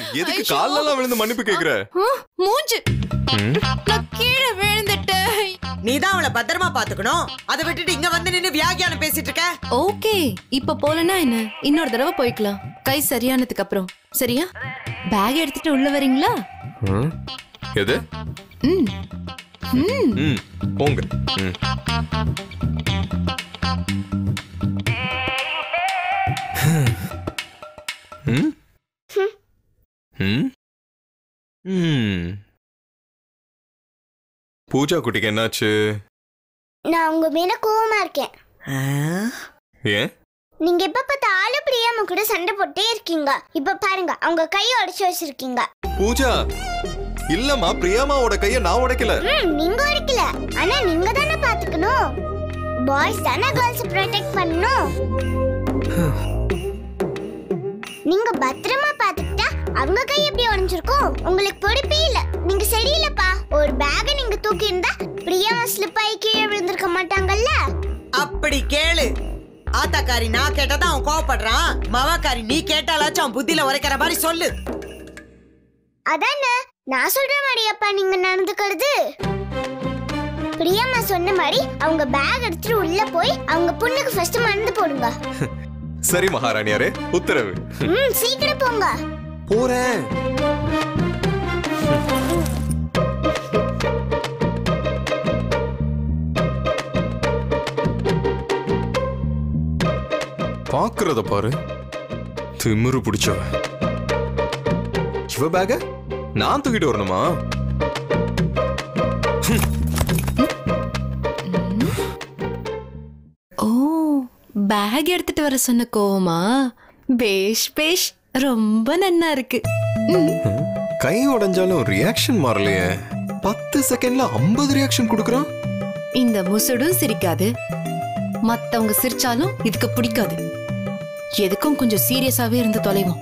எதுக்கு கால்ல எல்லாம் விழுந்து மன்னிப்பு கேக்குற? மூஞ்சு நான் கீழே விழுந்துட்டேன். நீதான் அவளை பத்திரமா பாத்துக்கணும். அதை விட்டுட்டு இங்க வந்து நின்னு வியாகியானம் பேசிட்டு இருக்க. ஓகே, இப்ப போலனா என்ன, இன்னொரு தடவை போய்க்கலாம். கை சரியானதுக்கு அப்புறம். சரியா? பேக் எடுத்துட்டு உள்ள வரீங்களா? எது? போங்க. பூஜா குட்டிக்கு என்னாச்சு? நான் உங்க மேல கோவமா இருக்கேன். ஏன்? நீங்க எப்ப பார்த்தாலும் பிரியாம கூட சண்டை போட்டே இருக்கீங்க. இப்ப பாருங்க, அவங்க கையை உடைச்சு வச்சிருக்கீங்க. பூஜா, இல்லம்மா, பிரியாமாவோட கையை நான் உடைக்கல. நீங்க உடைக்கல, ஆனா நீங்க தானே பாத்துக்கணும். பாய்ஸ் தானே கேர்ள்ஸ் ப்ரொடெக்ட் பண்ணணும். நீங்க பத்திரமா பாத்துக்கிட்டா அவங்க கை எப்படி உடைஞ்சிருக்கும்? உங்களுக்கு பொறுப்பே இல்ல. நீங்க சரியில்லப்பா. ஒரு பேக நீங்க தூக்கி இருந்தா பிரியாமா ஸ்லிப் ஆகி கீழே விழுந்திருக்க மாட்டாங்கல்ல. அப்படி கேளு. ஆத்தாக்காரி நான் கேட்டதான் அவன் கோவப்படுறான். மவாக்காரி நீ கேட்டாலாச்சும் அவன் புத்தியில உரைக்கிற மாதிரி சொல்லு. அதானே நான் சொல்ற மாதிரி அப்பா நீங்க நடந்துக்கிறது. பிரியாமா சொன்ன மாதிரி அவங்க பேக் எடுத்துட்டு உள்ள போய் அவங்க பொண்ணுக்கு ஃபர்ஸ்ட் மருந்து போடுங்க. சரி மகாராணியாரே, உத்தரவு. சீக்கிரம் போங்க. போறேன். பாக்குறத பாரு, திமிரு பிடிச்சவ. இவ பேக நான் தூக்கிட்டு வரணுமா? ஓ, பேக் எடுத்துட்டு வர சொன்ன கோவமா? பேஷ் பேஷ், ரொம்ப நன்னா இருக்கு. கை உடைஞ்சாலும் ரியாக்ஷன் மாறலையே. 10 செகண்ட்ல 50 ரியாக்ஷன் கொடுக்கறான். இந்த முசுடும் சிரிக்காது, மத்தவங்க சிரிச்சாலும் இதுக்கு பிடிக்காது. எதுக்கும் கொஞ்சம் சீரியஸாவே இருந்து தொலைவோம்.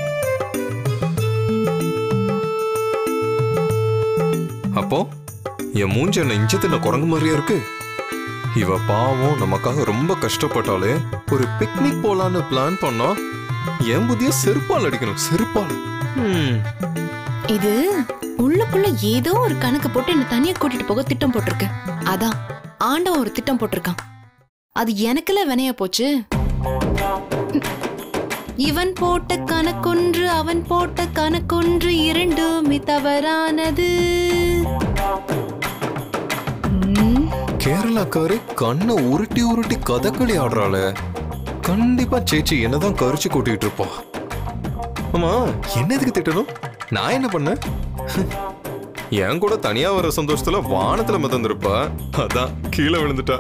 அப்போ என் மூஞ்ச என்ன இஞ்சத்துல குரங்கு மாதிரியா இருக்கு. இவ பாவம் நமக்காக ரொம்ப கஷ்டப்பட்டாலே. ஒரு பிக்னிக் போலான்னு பிளான் பண்ணா என் புத்திய செருப்பால் அடிக்கணும். செருப்பால். இது உள்ளுக்குள்ள ஏதோ ஒரு கணக்கு போட்டு என்ன தனியா கூட்டிட்டு போக திட்டம் போட்டிருக்கு. அதான் ஆண்டவன் ஒரு திட்டம் போட்டிருக்கான். அது எனக்குல வினையா போச்சு. இவன் போட்ட கணக்கொன்று அவன் போட்ட கணக்கொன்று இரண்டுமே தவறானது. கேரளாக்காரி கண்ணை உருட்டி உருட்டி கதகளி ஆடுறாள. கண்டிப்பா சேச்சி என்னதான் கரிச்சு கூட்டிட்டு இருப்பா. ஆமா, என்ன எதுக்கு திட்டணும்? நான் என்ன பண்ண? என் கூட தனியா வர சந்தோஷத்துல வானத்துல மிதந்திருப்பா. அதான் கீழே விழுந்துட்டா.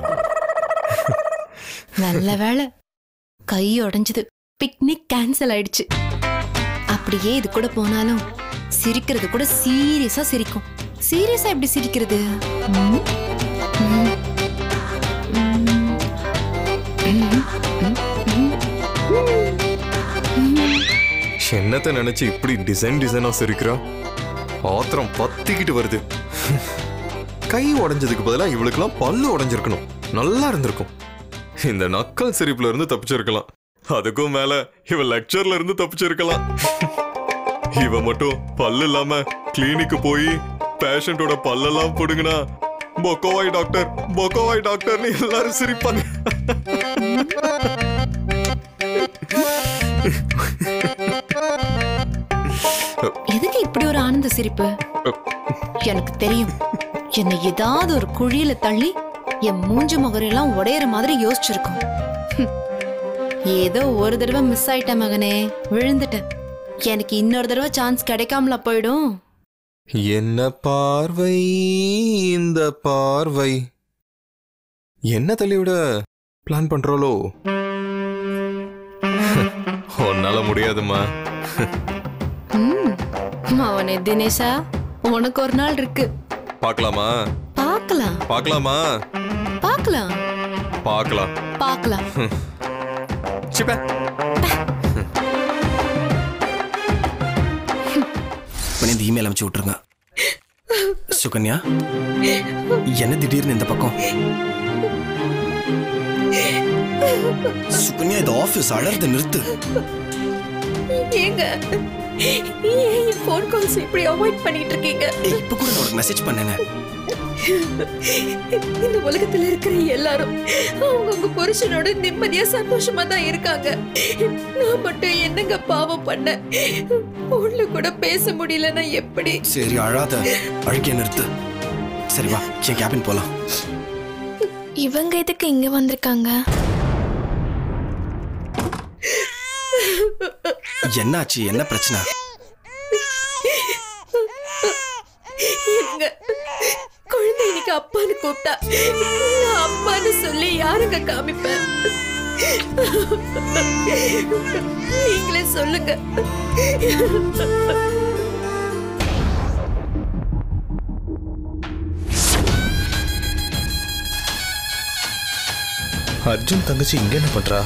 நல்ல வேளை, கை உடைஞ்சது. பிக்னிக் கேன்சல் ஆயிடுச்சு. அப்படியே இது கூட போனாலும் சிரிக்கிறது கூட சீரியஸா சிரிக்கும். சீரியஸா எப்படி சிரிக்கிறது? என்னத்தை நினைச்சு இப்படி டிசைனா சிரிக்கிறா? ஆத்திரம் பத்திக்கிட்டு வருது. கை உடைஞ்சதுக்கு பதிலா இவளுக்கெல்லாம் பல்லு உடைஞ்சிருக்கணும். நல்லா இருந்திருக்கும். இந்த நக்கல் சிரிப்புல இருந்து தப்பிச்சிருக்கலாம். அதுக்கும் மேல இவ லெக்சர்ல இருந்து தப்பிச்சிருக்கலாம். இவ மட்டும் பல்லு இல்லாம கிளினிக்கு போய் பேஷண்டோட பல்லெல்லாம் புடுங்கினா பொக்கோவாய் டாக்டர் பொக்கோவாய் டாக்டர்னு எல்லாரும் சிரிப்பாங்க. எதுக்கு இப்படி ஒரு ஆனந்த சிரிப்பு? எனக்கு தெரியும். என்னை ஏதாவது ஒரு குழியில தள்ளி என் மூஞ்சு முகரெல்லாம் உடையற மாதிரி யோசிச்சிருக்கும். ஏதோ ஒரு தடவை மிஸ் ஆயிட்ட மகனே, விழுந்துட்டேன். எனக்கு இன்னொரு தடவை சான்ஸ் கிடைக்காமல போயிடும். என்ன பார்வை இந்த பார்வை. என்ன தள்ளிவிட பிளான் பண்றாளோ? உன்னால முடியாதுமா. அவனே தினேஷா, உனக்கு ஒரு நாள் இருக்கு. பார்க்கலாமா? பார்க்கலாம். பார்க்கலாமா? பார்க்கலாம். பார்க்கலாம். பார்க்கலாம். சிப்ப. இந்த இமெயில் அனுப்பிச்சு விட்டுருங்க. சுகன்யா, என்ன திடீர்னு இந்த பக்கம்? சுகன்யா, இது ஆபீஸ், அழறத நிறுத்து. ஏங்க ஏன் ஃபோன் கால்ஸ் இப்படி அவாய்ட் பண்ணிட்டு இருக்கீங்க? இப்போ கூட நான் ஒரு மெசேஜ் பண்ணேனே. இந்த உலகத்துல இருக்கிற எல்லாரும் அவங்க புருஷனோட நிம்மதியா சந்தோஷமா தான் இருக்காங்க. நான் மட்டும் என்னங்க பாவம் பண்ண? ஒண்ணு கூட பேச முடியலன்னா எப்படி? சரி அழாத, அழுகிய நிறுத்து. சரி வா, என் கேபின் போலாம். இவங்க எதுக்கு இங்க வந்திருக்காங்க? என்னாச்சு? என்ன பிரச்சனை? குழந்தை இன்னைக்கு அப்பான்னு கூப்பிட்டா நான் அப்பான்னு சொல்லி யாருங்க காமிப்பேன்? நீங்களே சொல்லுங்க. அர்ஜுன் தங்கச்சி இங்க என்ன பண்றா?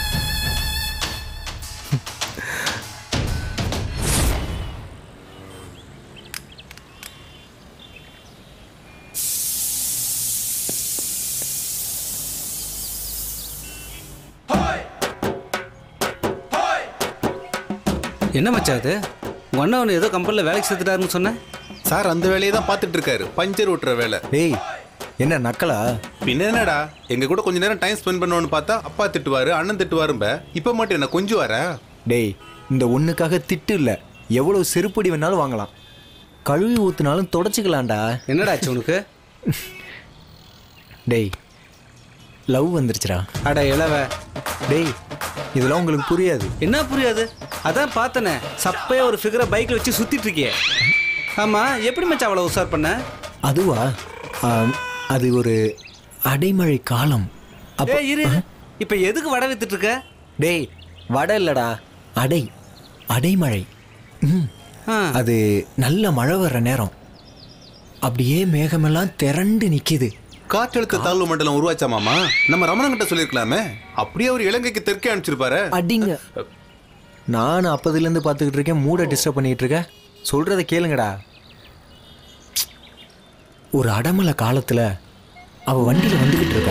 என்ன மச்சான் அது? உங்க அண்ணா ஒன்று ஏதோ கம்பெனியில் வேலைக்கு சேர்த்துட்டாருன்னு சொன்னேன். சார் அந்த வேலையை தான் பார்த்துட்டு இருக்காரு, பஞ்சர் ஓட்டுற வேலை. ஏய், என்ன நக்கலா? பின்ன என்னடா, எங்க கூட கொஞ்ச நேரம் டைம் ஸ்பெண்ட் பண்ணணும்னு பார்த்தா அப்பா திட்டுவாரு, அண்ணன் திட்டுவாரும்ப. இப்ப மட்டும் என்ன கொஞ்சம் வர? டேய், இந்த ஒண்ணுக்காக திட்டு இல்ல, எவ்வளவு செருப்படி வேணாலும் வாங்கலாம். கழுவி ஊத்துனாலும் தொடச்சிக்கலாம்டா. என்னடா ஆச்சு உனக்கு? டேய், லவ் வந்துருச்சுடா. அட இளவ. டேய், இதெல்லாம் உங்களுக்கு புரியாது. என்ன புரியாது? அதான் பார்த்தனே, சப்பையா ஒரு ஃபிகரை பைக்கில் வச்சு சுத்திட்டு இருக்கியே. ஆமா, எப்படி மச்சான் அவ்வளோ உஷார் பண்ண? அதுவா? அது ஒரு அடைமழை காலம். ஏய் இரு, இப்போ எதுக்கு வடை வித்துட்டு இருக்க? டேய், வடை இல்லடா, அடைமழை. அது நல்ல மழை வர்ற நேரம். அப்படியே மேகமெல்லாம் திரண்டு நிக்குது. காற்றழுத்த தாழ்வு மண்டலம் உருவாச்சா மாமா? நம்ம ரமணன் கிட்ட சொல்லிருக்கலாமே. அப்படியே ஒரு இலங்கைக்கு தெற்கே அனுப்பிச்சிருப்பாரு. அடிங்க. நான் அப்பதுல இருந்து பாத்துக்கிட்டு இருக்கேன், மூட டிஸ்டர்ப் பண்ணிட்டு இருக்கேன். சொல்றத கேளுங்கடா. ஒரு அடமலை காலத்துல அவ வண்டியில வந்துகிட்டு இருக்கா.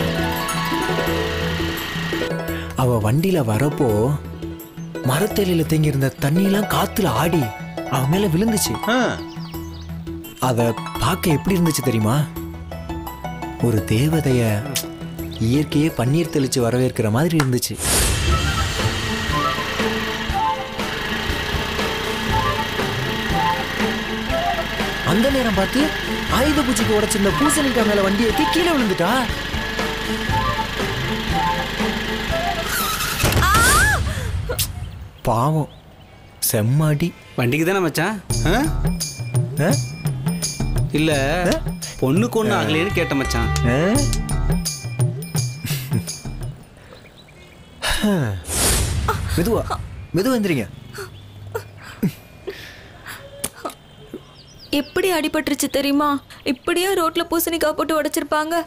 அவ வண்டியில வரப்போ மரத்தேலியில தேங்கி இருந்த தண்ணியெல்லாம் காத்துல ஆடி அவ மேல விழுந்துச்சு. அத பார்க்க எப்படி இருந்துச்சு தெரியுமா? ஒரு தேவதைய இயற்கையே பன்னீர் தெளிச்சு வரவேற்கிற மாதிரி இருந்துச்சு. அந்த நேரம் பார்த்து ஆயுத பூஜைக்கு உடைச்சிருந்த பூசணிக்காய் மேல வண்டி ஏற்றி கீழே விழுந்துட்டா. பாவம், செம்மாடி. வண்டிக்கு தானே மச்சான்? இல்ல பொண்ணுக்கு ஒண்ணு ஆகலைன்னு கேட்ட மச்சான். மெதுவா மெதுவா எந்திரிங்க. எப்படி அடிபட்டுருச்சு தெரியுமா? இப்படியே ரோட்ல பூசணிக்காய் போட்டு உடைச்சிருப்பாங்க.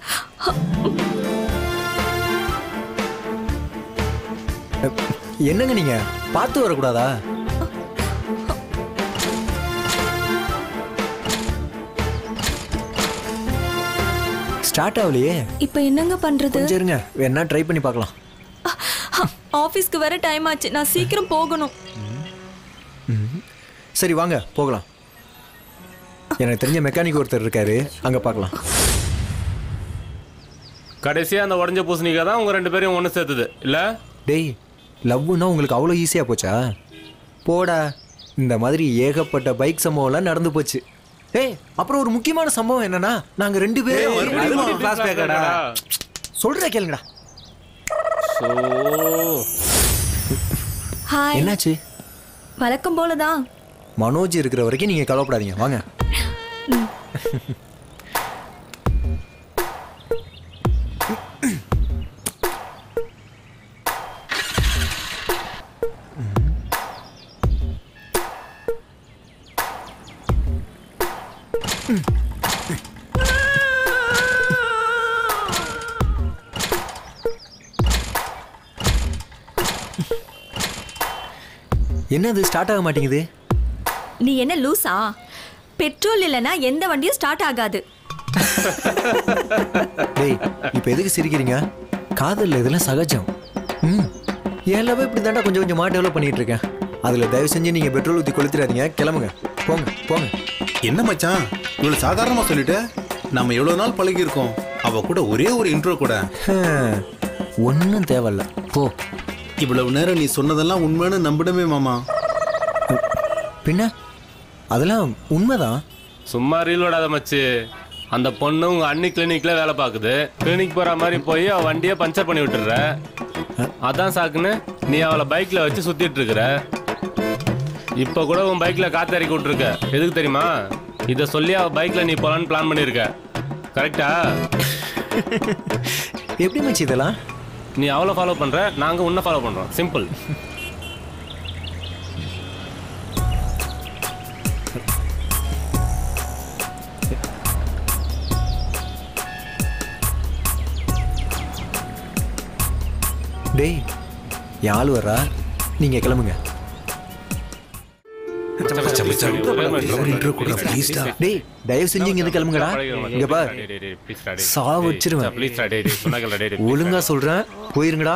என்னங்க நீங்க பார்த்து வரக்கூடாதா? ஸ்டார்ட் ஆகலையே. இப்போ என்னங்க பண்றது? கொஞ்சம் இருங்க, வேணா ட்ரை பண்ணி பார்க்கலாம். ஆபீஸ்க்கு வர டைம் ஆச்சு, நான் சீக்கிரம் போகணும். சரி வாங்க போகலாம். எனக்கு தெரிஞ்ச மெக்கானிக் ஒருத்தர் இருக்காரு, அங்க பார்க்கலாம். கடைசியா அந்த உடஞ்ச பூசணிக்காய் தான் உங்க ரெண்டு பேரையும் ஒன்று சேர்த்துது இல்ல? டேய், லவ்னா உங்களுக்கு அவ்வளோ ஈஸியா போச்சா? போடா, இந்த மாதிரி ஏகப்பட்ட பைக் சம்பவம்லாம் நடந்து போச்சு. ஏய், அப்புறம் ஒரு முக்கியமான சம்பவம் என்னன்னா, நாங்க ரெண்டு பேரும் சொல்ற கேளுங்கடா. ஹாய். என்னாச்சு? வழக்கம் போலதான். மனோஜ் இருக்கிற வரைக்கும் நீங்க கவலைப்படாதீங்க, வாங்க. என்னது ஸ்டார்ட் ஆக மாட்டேங்குது? நீ என்ன லூசா? பெட்ரோல் இல்லனா எந்த வண்டியும் ஸ்டார்ட் ஆகாது. டேய், இப்போ எதுக்கு சிரிக்கிறீங்க? காதல்ல இதெல்லாம் சகஜம். எல்லாமே இப்படி தாண்டா கொஞ்சம் கொஞ்சமா டெவலப் பண்ணிட்டு இருக்கேன். அதில் தயவு செஞ்சு நீங்கள் பெட்ரோல் ஊற்றி கொளுத்திடாதீங்க. கிளம்புங்க, போங்க போங்க. என்ன மச்சான் இவ்வளவு சாதாரணமா சொல்லிட்ட? நம்ம எவ்வளவு நாள் பழகி இருக்கோம். அவ கூட ஒரே ஒரு இன்ட்ரோ கூட ஒன்றும் தேவையில்ல, போ. இவ்வளவு நேரம் நீ சொன்னதெல்லாம் உண்மைன்னு நம்பிடமே மாமா. பின்ன அதெல்லாம் உண்மைதான். சும்மா ரீல் விடாத மச்சி. அந்த பொண்ணு உங்க அண்ணி கிளினிக்ல வேலை பார்க்குது. கிளினிக் போற மாதிரி போய் அவ வண்டியை பஞ்சர் பண்ணி விட்டுற. அதான் சாக்குன்னு நீ அவளை பைக்ல வச்சு சுத்திட்டு இருக்கிற. இப்ப கூட உன் பைக்ல காத்தறிக்கி விட்டுருக்க. எதுக்கு தெரியுமா? இதை சொல்லி அவ பைக்ல நீ போலான்னு பிளான் பண்ணிருக்க. கரெக்டா? எப்படி மச்சி இதெல்லாம்? நீ அவளை ஃபாலோ பண்ற, நாங்க உன்னை ஃபாலோ பண்றோம். சிம்பிள். டேய், யாழ் வர்றா, நீங்க கிளம்புங்க. டேய், தயவு செஞ்சு இங்க கிளம்புங்கடா. இங்க பார், சாவ வச்சிருவேன். ஒழுங்கா சொல்றேன், போயிருங்கடா.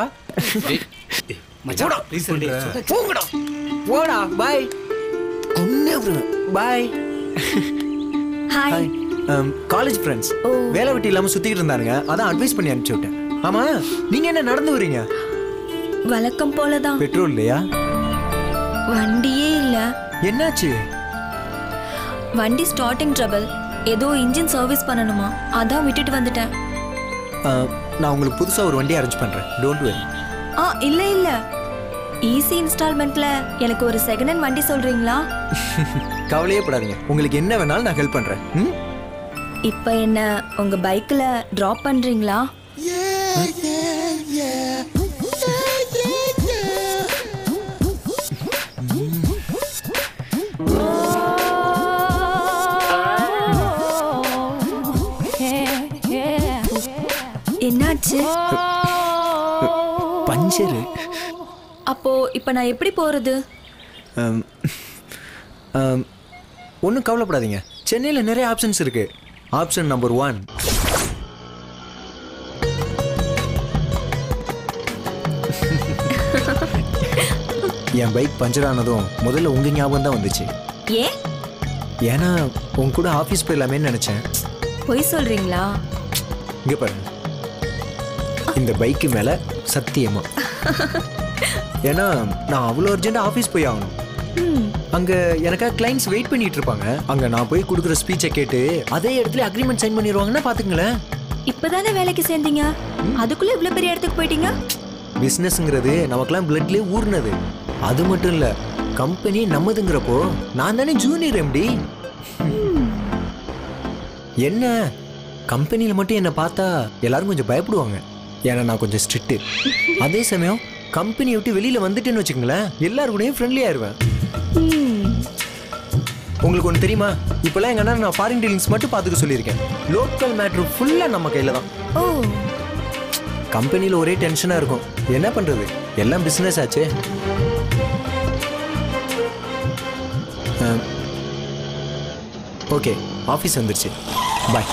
போங்கடா, போடா. Bye. Bye. Hi. College friends வேலை வெட்டி இல்லாம சுத்திக்கிட்டு இருந்தானுங்க, அதான் அட்வைஸ் பண்ணி அனுப்பிச்சு விட்டேன். ஆமா, நீங்க என்ன நடந்து வரீங்க? வழக்கம் போலதான். பெட்ரோல் இல்லையா? வண்டியே இல்ல. என்னாச்சு? வண்டி ஸ்டார்டிங் ட்ரபிள். ஏதோ இன்ஜின் சர்வீஸ் பண்ணணுமா, அதான் விட்டுட்டு வந்துட்டேன். நான் உங்களுக்கு புதுசா ஒரு வண்டி அரேஞ்ச் பண்றேன். Don't worry. இல்ல இல்ல, ஈஸி இன்ஸ்டால்மெண்ட்ல எனக்கு ஒரு செகண்ட் ஹேண்ட் வண்டி சொல்றீங்களா? கவலையே படாதீங்க, உங்களுக்கு என்ன வேணாலும் நான் ஹெல்ப் பண்றேன். இப்போ என்ன உங்க பைக்ல டிராப் பண்றீங்களா? என்னாச்சு? பஞ்சர். அப்போ இப்போ நான் எப்படி போறது? ஒன்றும் கவலைப்படாதீங்க, சென்னையில் நிறைய ஆப்ஷன்ஸ் இருக்கு. ஆப்ஷன் நம்பர் 1, என் பைக் பஞ்சர் ஆனதும் முதல்ல உங்க ஞாபகம் தான் வந்துச்சு. ஏன்னா உங்க கூட ஆஃபீஸ் போயிடலாமே நினைச்சேன். பொய் சொல்றீங்களா? இங்க பாருங்க, இந்த பைக்கு மேல சத்தியமா. ஏன்னா நான் அவ்வளோ அர்ஜென்ட்டாக ஆஃபீஸ் போய் ஆகணும். அங்கே எனக்காக கிளைண்ட்ஸ் வெயிட் பண்ணிட்டு இருப்பாங்க. அங்கே நான் போய் கொடுக்குற ஸ்பீச்சை கேட்டு அதே இடத்துல அக்ரிமெண்ட் சைன் பண்ணிடுவாங்கன்னா பார்த்துங்களேன். இப்போதானே வேலைக்கு சேர்ந்தீங்க, அதுக்குள்ளே இவ்வளோ பெரிய இடத்துக்கு போயிட்டீங்க. பிஸ்னஸ்ங்கிறது நமக்கெல்லாம் பிளட்லேயே ஊர்னது. அது மட்டும் இல்லை, கம்பெனி நம்மதுங்கிறப்போ நான் தானே ஜூனியர் எம்டி. என்ன கம்பெனியில் மட்டும் என்னை பார்த்தா எல்லாரும் கொஞ்சம் பயப்படுவாங்க, ஏன்னா நான் கொஞ்சம் ஸ்ட்ரிக்ட்டு. அதே சமயம் கம்பெனியை விட்டு வெளியில் வந்துட்டேன்னு வச்சுக்கோங்களேன், எல்லாரும் கூடயும் ஃப்ரெண்ட்லி ஆயிடுவேன். உங்களுக்கு ஒன்று தெரியுமா, இப்போல்லாம் எங்கன்னா நான் ஃபாரின் டீலிங்ஸ் மட்டும் பார்த்துக்க சொல்லியிருக்கேன். லோக்கல் மேட்ரு ஃபுல்லாக நம்ம கையில் தான். கம்பெனியில் ஒரே டென்ஷனாக இருக்கும், என்ன பண்ணுறது, எல்லாம் பிஸ்னஸ் ஆச்சு. ஓகே, ஆஃபீஸ் வந்துருச்சு, பாய்.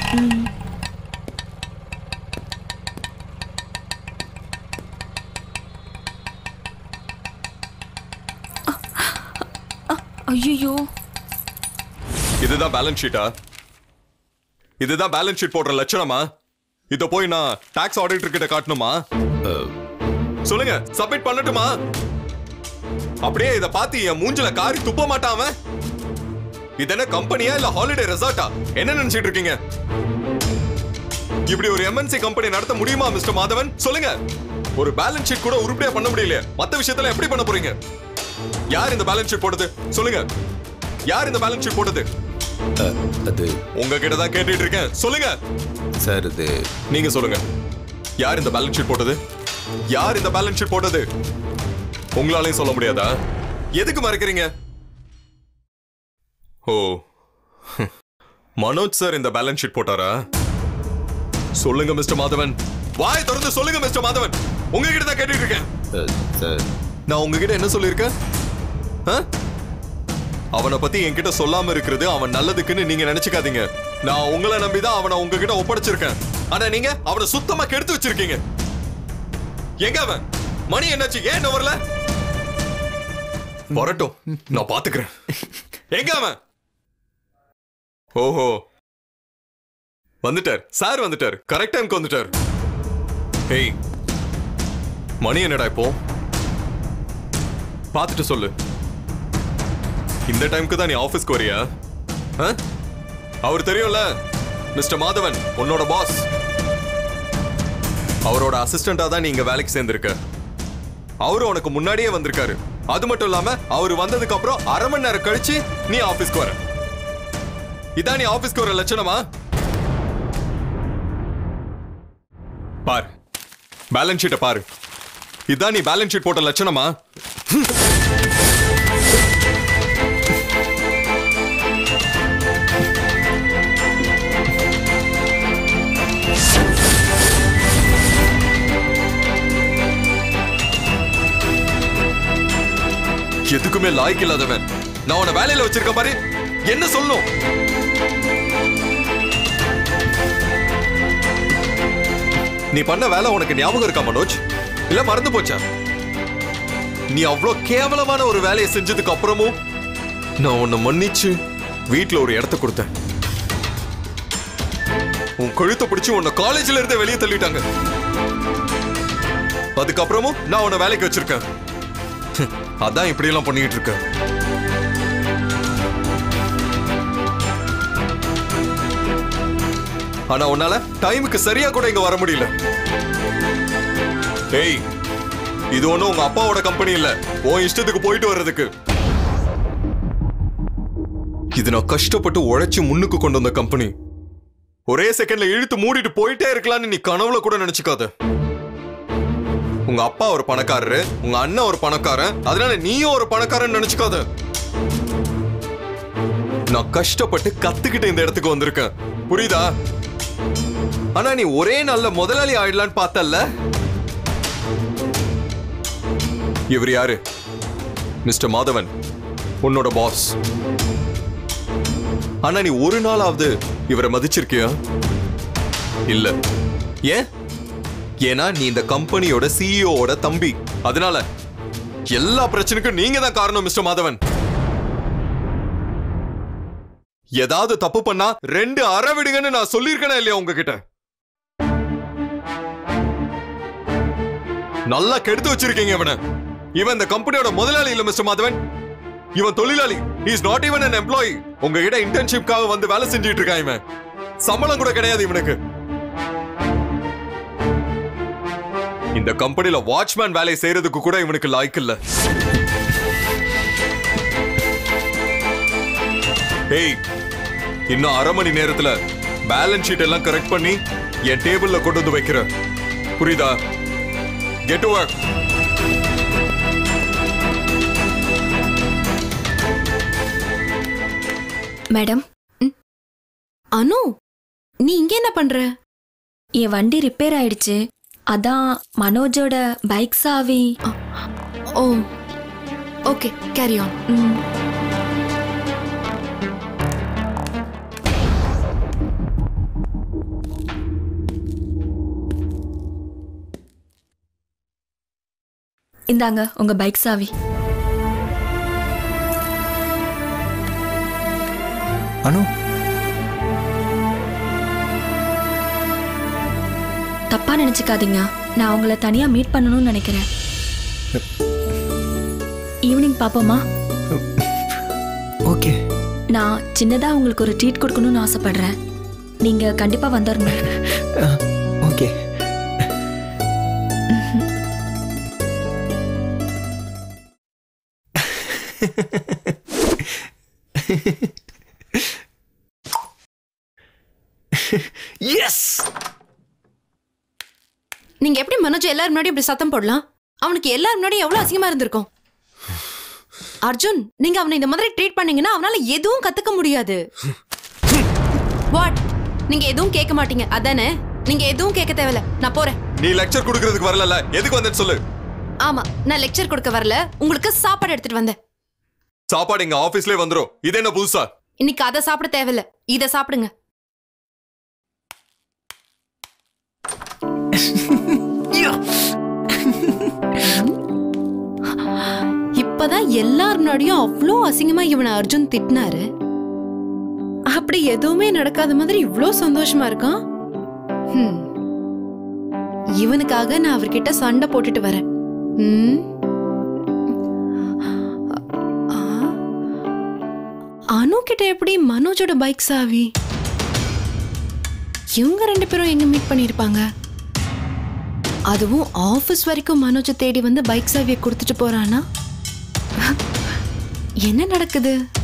ஐயோ, இதுதான் பேலன்ஸ் ஷீட்டா? இதுதான் பேலன்ஸ் ஷீட் போடுற லட்சணமா? இத போய் நான் டாக்ஸ் ஆடிட்டர் கிட்ட காட்டணுமா? சொல்லுங்க, சப்மிட் பண்ணட்டுமா? அப்படியே இத பார்த்து என் மூஞ்சில காரி துப்ப மாட்டாம? இது என்ன கம்பெனியா இல்ல ஹாலிடே ரெசார்ட்டா? என்ன நினைச்சிட்டு இருக்கீங்க? இப்படி ஒரு எம்என்சி கம்பெனி நடத்த முடியுமா மிஸ்டர் மாதவன்? சொல்லுங்க. ஒரு பேலன்ஸ் ஷீட் கூட உருப்படியா பண்ண முடியல, மத்த விஷயத்துல எப்படி பண்ண போறீங்க? யார் இந்த பேலன்ஸ் ஷீட் போட்டது? சொல்லுங்க, யார் இந்த பேலன்ஸ் ஷீட் போட்டது? அது உங்ககிட்ட தான் கேட்டுட்டு இருக்கேன், சொல்லுங்க சார். இது நீங்க சொல்லுங்க, யார் இந்த பேலன்ஸ் ஷீட் போட்டது? யார் இந்த பேலன்ஸ் ஷீட் போட்டது? உங்களாலையும் சொல்ல முடியாதா? எதுக்கு மறைக்கிறீங்க? ஓ, மனோஜ் சார் இந்த பேலன்ஸ் ஷீட் போட்டாரா? சொல்லுங்க மிஸ்டர் மாதவன், வாய் திறந்து சொல்லுங்க மிஸ்டர் மாதவன், உங்ககிட்ட தான் கேட்டுட்டு இருக்கேன். சார், நான் உங்ககிட்ட என்ன சொல்லியிருக்கேன்? அவனை பத்தி என்கிட்ட சொல்லாம இருக்கிறது அவன் நல்லதுக்குன்னு நீங்க நினைச்சுக்காதீங்க. நான் உங்களை நம்பிதான் அவனை உங்ககிட்ட ஒப்படைச்சிருக்கேன். ஆனா நீங்க அவனை சுத்தமா கெடுத்து வச்சிருக்கீங்க. எங்க அவன்? மணி என்னாச்சு? ஏன் வரல? வரட்டும், நான் பாத்துக்கிறேன். எங்க அவன்? ஓஹோ, வந்துட்டார் சார், வந்துட்டார். கரெக்ட் டைம்க்கு வந்துட்டார். ஹேய், மணி என்னடா இப்போ? பார்த்துட்டு சொல்லு. இந்த டைம்க்கு தான் நீ ஆபீஸ்க்கு வரியா? அவர் தெரியும்ல, மிஸ்டர் மாதவன், உன்னோட பாஸ். அவரோட அசிஸ்டண்டா தான் நீங்க வேலைக்கு சேர்ந்திருக்க. அவரு உனக்கு முன்னாடியே வந்திருக்காரு. அது மட்டும் இல்லாம அவர் வந்ததுக்கு அப்புறம் அரை மணி நேரம் கழிச்சு நீ ஆபீஸ்க்கு வர. இதான் நீ ஆபீஸ்க்கு வர லட்சணமா? பாரு, பேலன்ஸ் ஷீட்டை பாரு. இதான் நீ பேலன்ஸ் ஷீட் போட்ட லட்சணமா? எதுக்குமே லாய்க்கு இல்லாதவன். நான் உன்னை வேலையில வச்சிருக்க பாரு, என்ன சொல்லணும்? நீ பண்ண வேலை உனக்கு ஞாபகம் இருக்கா மனோஜ்? இல்ல மறந்து போச்சா? நீ அவ்வளோ கேவலமான ஒரு வேலையை செஞ்சதுக்கு அப்புறமும் நான் உன்னை மன்னிச்சு வீட்டுல ஒரு இடத்த கொடுத்தேன். உன் கழுத்தை பிடிச்சு உன்னை காலேஜ்ல இருந்தே வெளியே தள்ளிட்டாங்க. அதுக்கப்புறமும் நான் உன்னை வேலைக்கு வச்சிருக்கேன். அதான் இப்படி எல்லாம் பண்ணிட்டு இருக்க. ஆனா உன்னால டைமுக்கு சரியா கூட இங்க வர முடியல. ஏய், இது ஒண்ணும் உங்க அப்பாவோட கம்பெனி இல்ல, உன் இஷ்டத்துக்கு போயிட்டு வர்றதுக்கு. இது நான் கஷ்டப்பட்டு உழைச்சு முன்னுக்கு கொண்டு வந்த கம்பெனி. ஒரே செகண்ட்ல இழுத்து மூடிட்டு போயிட்டே இருக்கலாம்னு நீ கனவுல கூட நினைச்சுக்காத. உங்க அப்பா ஒரு பணக்காரரு, உங்க அண்ணன் ஒரு பணக்காரன், அதனால நீயும் ஒரு பணக்காரன் நினைச்சுக்காத. நான் கஷ்டப்பட்டு கத்துக்கிட்டு இந்த இடத்துக்கு வந்திருக்கேன், புரியுதா? ஆனா நீ ஒரே நல்ல முதலாளி ஆயிடலான்னு பார்த்தல்ல. இவர் யாரு? மிஸ்டர் மாதவன், உன்னோட பாஸ். ஆனா நீ ஒரு நாளாவது இவரை மதிச்சிருக்கியா? இல்ல. ஏன்? ஏன்னா நீ இந்த கம்பெனியோட சிஇஓட தம்பி. அதனால எல்லா பிரச்சனைக்கும் நீங்க தான் காரணம் மிஸ்டர் மாதவன். ஏதாவது தப்பு பண்ணா 2 அரை விடுங்கன்னு நான் சொல்லியிருக்கேனா இல்லையா உங்ககிட்ட? நல்லா கெடுத்து வச்சிருக்கீங்க இவனை. இவன் இந்த கம்பெனியோட முதலாளி இல்ல மிஸ்டர் மாதவன், இவன் தொழிலாளி. he is not even an employee. உங்ககிட்ட இன்டர்ன்ஷிப்காக வந்து வேலை செஞ்சிட்டு இருக்கான் இவன். சம்பளம் கூட கிடையாது இவனுக்கு. இந்த கம்பெனில வாட்ச்மேன் வேலை செய்யறதுக்கு கூட இவனுக்கு லாய்க்கு இல்ல. ஏய், இன்னும் அரை மணி நேரத்துல பேலன்ஸ் ஷீட் எல்லாம் கரெக்ட் பண்ணி என் டேபிள்ல கொண்டு வந்து வைக்கிறேன், புரியுதா? Get to work. Madam. Anu, நீ இங்க என்ன பண்ற? என் வண்டி ரிப்பேர் ஆயிடுச்சு, அதான் மனோஜோட பைக் சாவி. ஓ, ஓகே, கேரி ஆன். இந்தாங்க உங்க பைக் சாவி. அனு, தப்பா நினைச்சுக்காதீங்க, நான் உங்களை தனியா மீட் பண்ணணும்னு நினைக்கிறேன். ஈவினிங் பாப்போமா? ஓகே. நான் சின்னதா உங்களுக்கு ஒரு ட்ரீட் கொடுக்கணும்னு ஆசைப்படுறேன், நீங்க கண்டிப்பா வந்துடணும். ஓகே. எஸ். நீங்க எப்படி மனோஜ் எல்லாரும் முன்னாடி இப்படி சத்தம் போடலாம்? அவனுக்கு எல்லாரும் முன்னாடி எவ்வளவு அசிங்கமா இருந்திருக்கும். அர்ஜுன், நீங்க அவனை இந்த மாதிரி ட்ரீட் பண்ணீங்கன்னா அவனால எதுவும் கத்துக்க முடியாது. வாட்? நீங்க எதுவும் கேட்க மாட்டீங்க அதானே? நீங்க எதுவும் கேட்க தேவையில்ல, நான் போறேன். நீ லெக்சர் கொடுக்கிறதுக்கு வரல, எதுக்கு வந்தேன்னு சொல்லு. ஆமா, நான் லெக்சர் கொடுக்க வரல, உங்களுக்கு சாப்பாடு எடுத்துட்டு வந்தேன். சாப்பாடு எங்க ஆபீஸ்லயே வந்துரும். இது என்ன புதுசா? இன்னைக்கு அதை சாப்பிட தேவையில்ல, இதை சாப்பிடுங்க. இப்ப அப்பதான் எல்லார் முன்னாடியும் அவ்வளோ அசிங்கமா இவனை அர்ஜுன் திட்டினாரு. அப்படி எதுவுமே நடக்காத மாதிரி இவ்ளோ சந்தோஷமா இருக்கான். இவனுக்காக நான் அவர்கிட்ட சண்டை போட்டுட்டு வரேன். அனு கிட்ட எப்படி மனோஜோட பைக் சாவி? இவங்க 2 பேரும் எங்க மீட் பண்ணிருப்பாங்க? அதுவும் ஆபீஸ் வரைக்கும் மனோஜை தேடி வந்து பைக் சாவியை கொடுத்துட்டு போறானா? என்ன நடக்குது?